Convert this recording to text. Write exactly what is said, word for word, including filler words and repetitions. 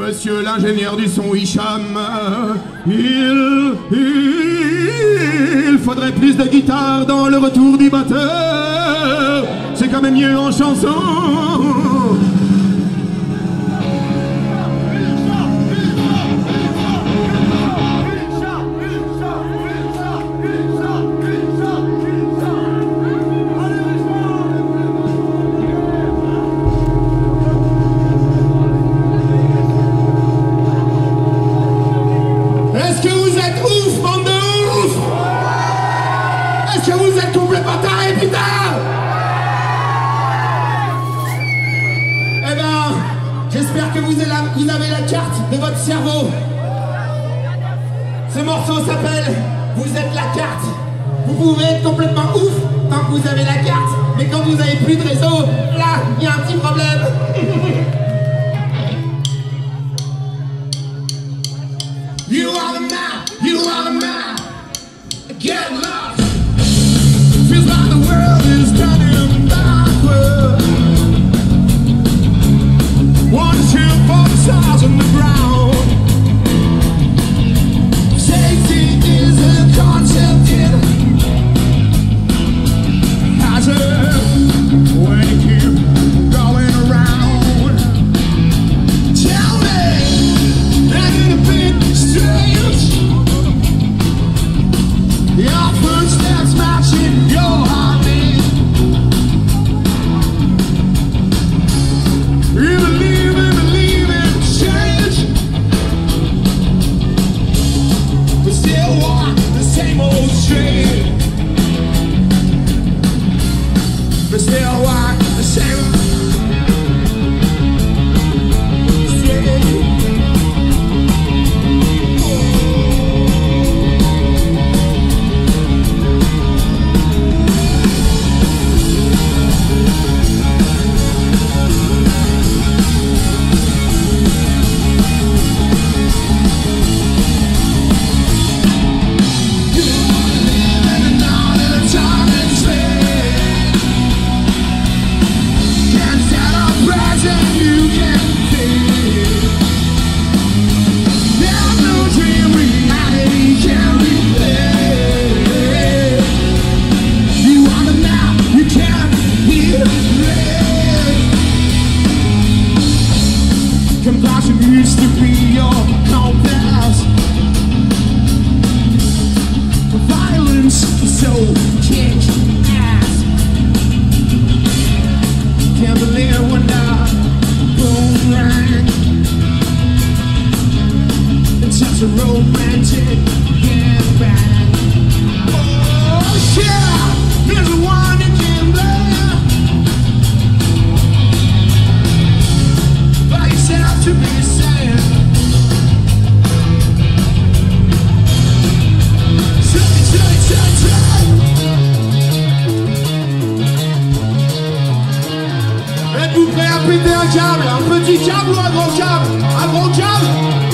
Monsieur l'ingénieur du son Hicham, il, il faudrait plus de guitare dans le retour du batteur. C'est quand même mieux en chanson. Est-ce que vous êtes ouf, bande de ouf? Est-ce que vous êtes complètement tarés, putain? Eh ben, j'espère que vous avez, la, vous avez la carte de votre cerveau. Ce morceau s'appelle « Vous êtes la carte ». Vous pouvez être complètement ouf tant que vous avez la carte, mais quand vous avez plus de réseau, là, il y a un petit problème. You are the man, you are the man. Get lost. Feels like the world is turning backward. One, two, four stars on the ground. Safety is a concept in hazard. When you keep going around, tell me, ain't it a bit strange? Your footsteps matching your heartbeat. You believe and believe in change, but still walk the same old street. But still walk the same street. Compassion used to be your compass. Violence is so kick-ass. Can't believe when the phone rang. It's such a romantic gangbang. Oh yeah, there's a one in gambler. To be saying, say, say, say, say. Êtes-vous prêts à péter un câble? Un petit câble ou un gros câble? Un gros câble?